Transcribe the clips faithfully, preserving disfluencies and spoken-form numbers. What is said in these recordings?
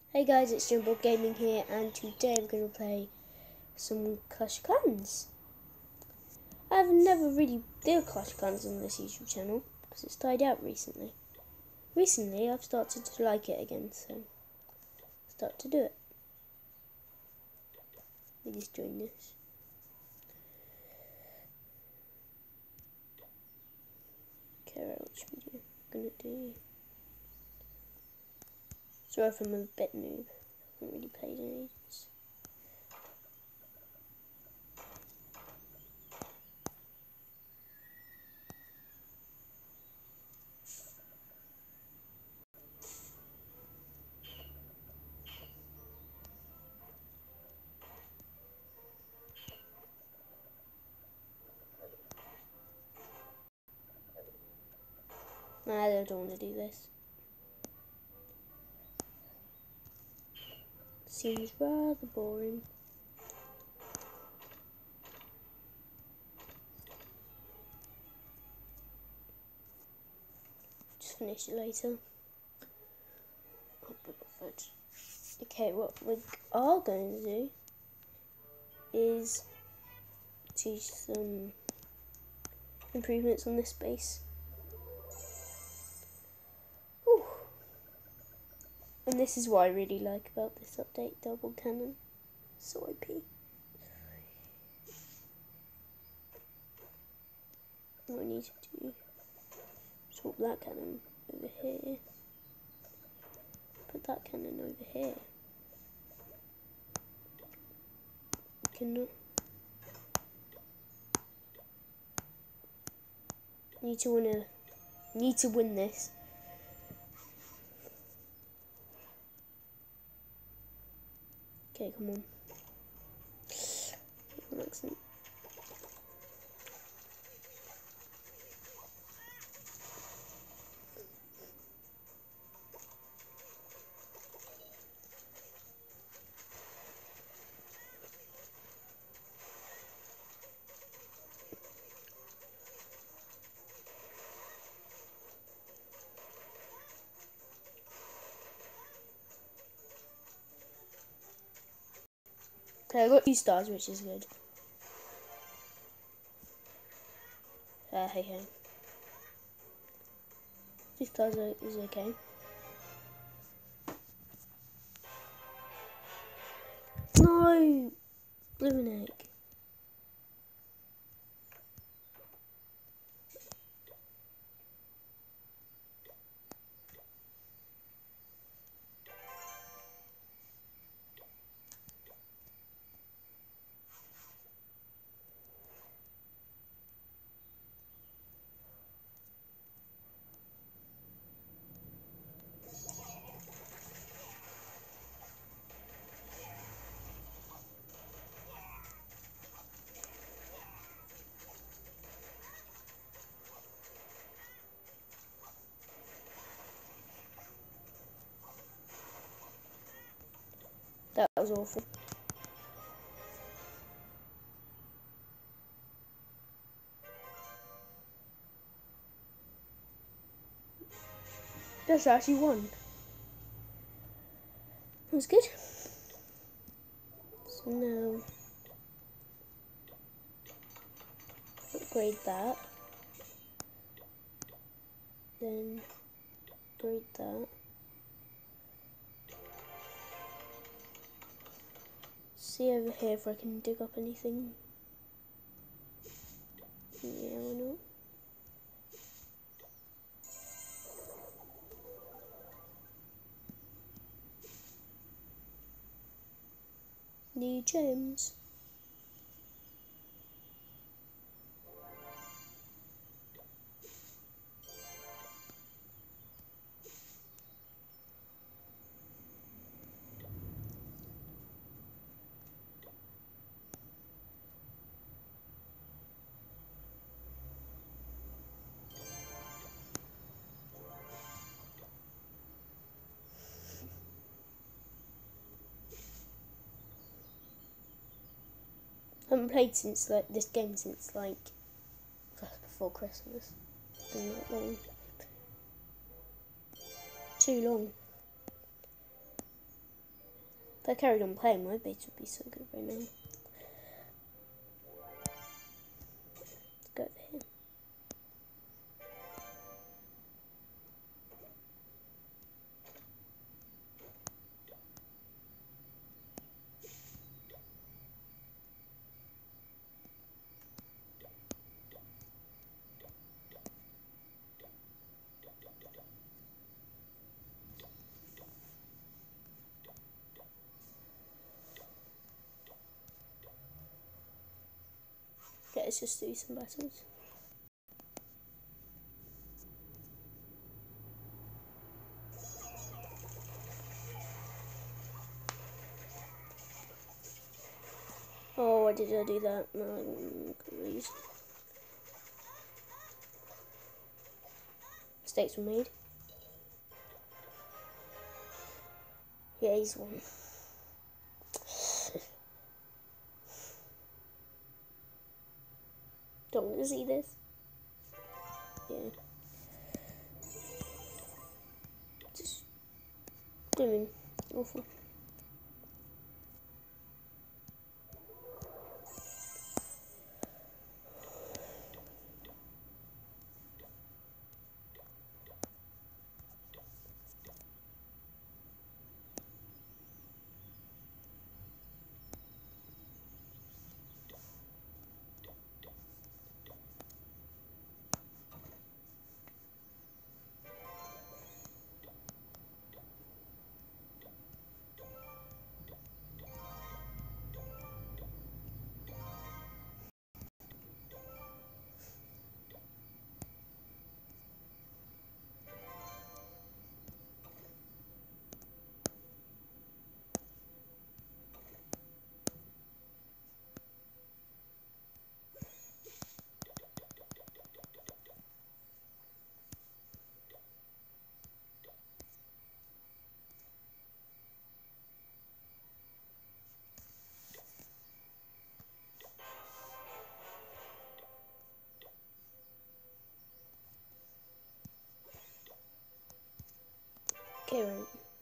Hey guys, it's Jumbo Gaming here, and today we're going to play some Clash of Clans. I've never really done Clash of Clans on this YouTube channel because it's died out recently. Recently, I've started to like it again, so start to do it. Let me just join this. Okay, right, which video I'm gonna do? Sorry if I'm a bit noob. I haven't really played in ages. Nah, I don't want to do this. Seems rather boring. Just finish it later. Okay, what we are going to do is do some improvements on this base. Whew. And this is what I really like about this update, double cannon. So O P. What I need to do, swap that cannon over here. Put that cannon over here. Cannot. Need to wanna. Need to win this. Okay, come on. An accent. Okay, I got two stars, which is good. Uh, hey hey. Two stars is okay. No! Blue egg. That was awful. That's actually one. That was good. So now upgrade that. Then upgrade that. See over here if I can dig up anything. Yeah, why not? New gems. I haven't played since like this game since like just before Christmas. It's been that long. Too long. If I carried on playing, my base would be so good right now. Let's go over here. Okay, let's just do some battles. Oh, why did I do that? No, I'm confused. Mistakes were made. Yeah, he's won. Don't want to see this. Yeah. Just doing awful. Okay, right.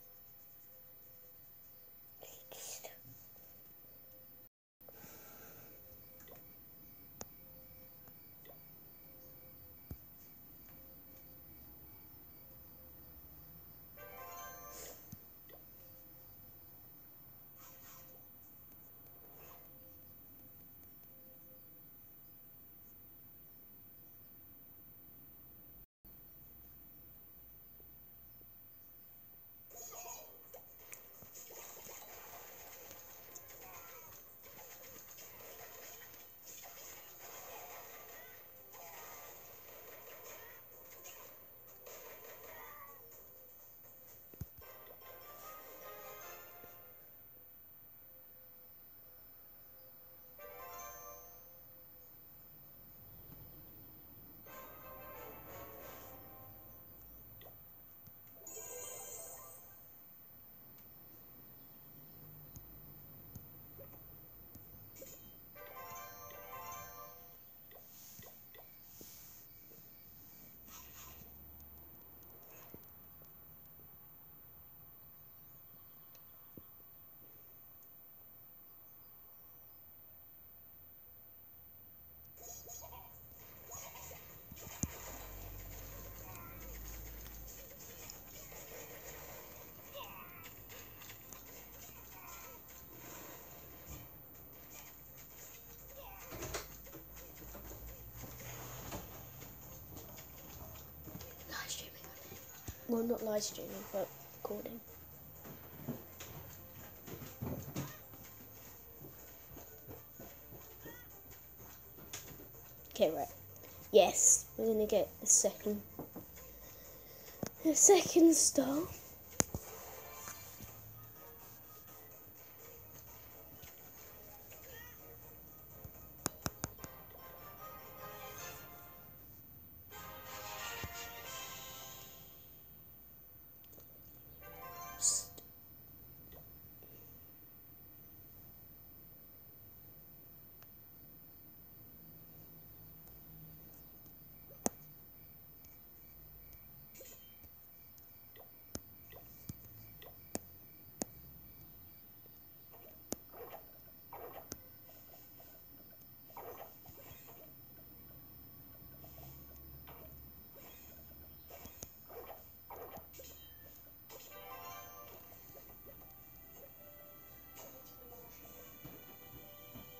Well, not live streaming, but recording. Okay, right. Yes, we're gonna get a second, a second star.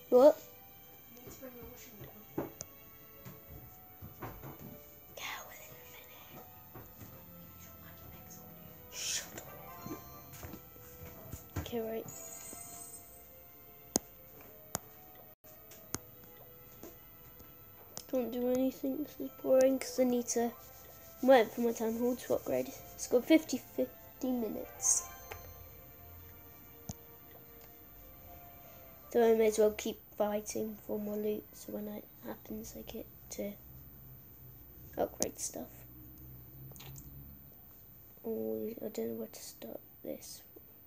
What? Okay, right. Don't do anything, this is boring because I need to wait for my town hall to upgrade. It's got fifty, fifty minutes. So I may as well keep fighting for more loot so when it happens I get to upgrade stuff. Oh, I don't know where to start this.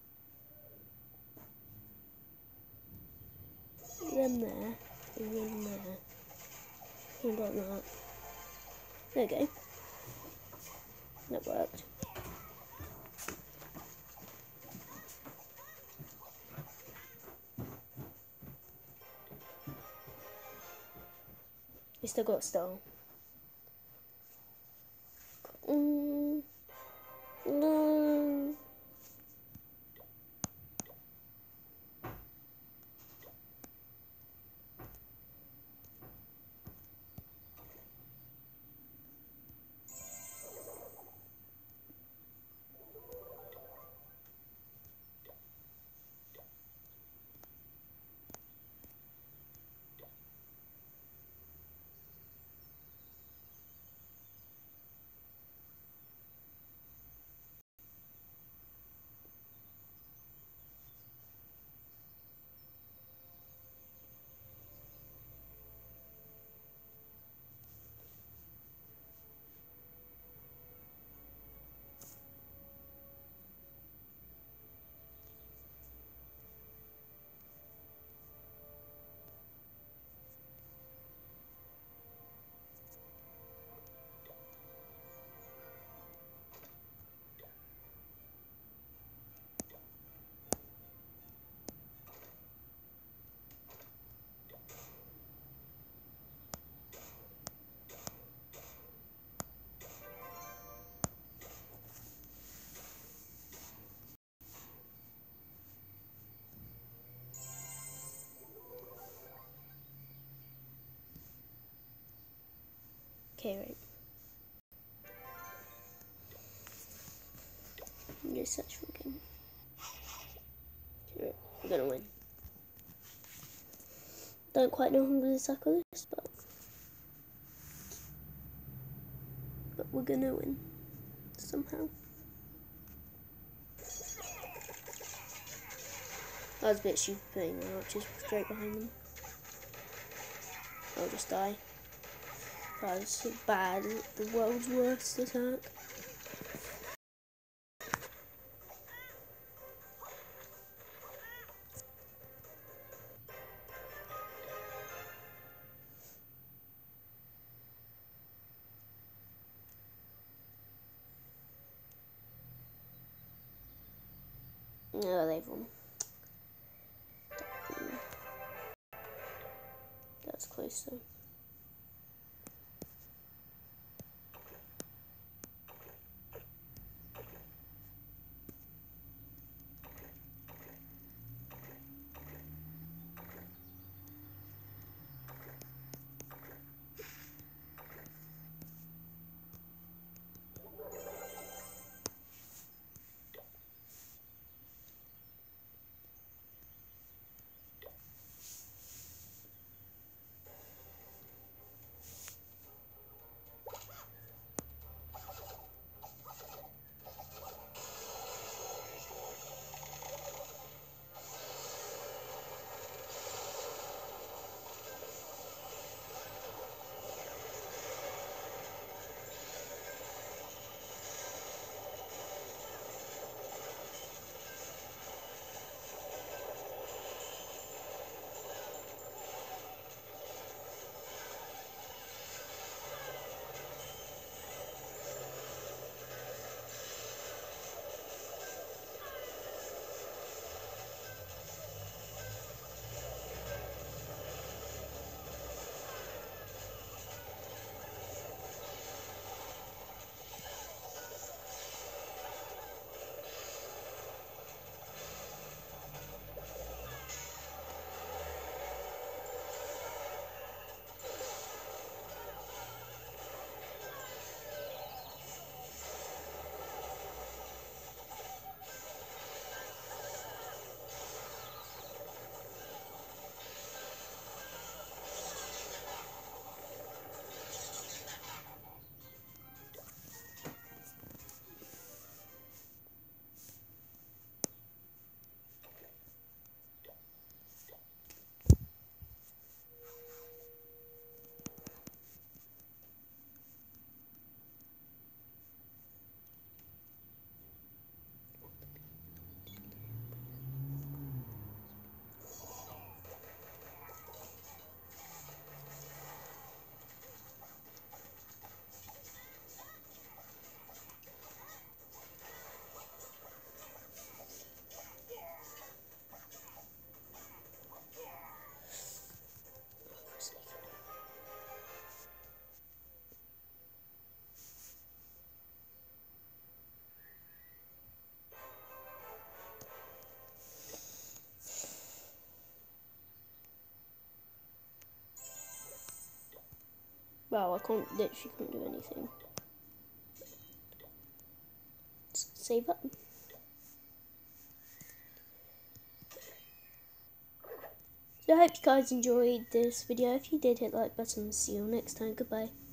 Then there, and then there. And like that. There we go. That worked. We still got style. Mm, no. Okay, right. I'm gonna search for a game. Okay, right. We're gonna win. Don't quite know how I'm gonna tackle this, but but we're gonna win somehow. That was a bit stupid putting the archers straight behind them. I'll just die. That was so bad. The world's worst attack. No, they've won. That's close though. Wow, I can't, literally can't do anything. Let's save up. So I hope you guys enjoyed this video. If you did, hit the like button. See you next time. Goodbye.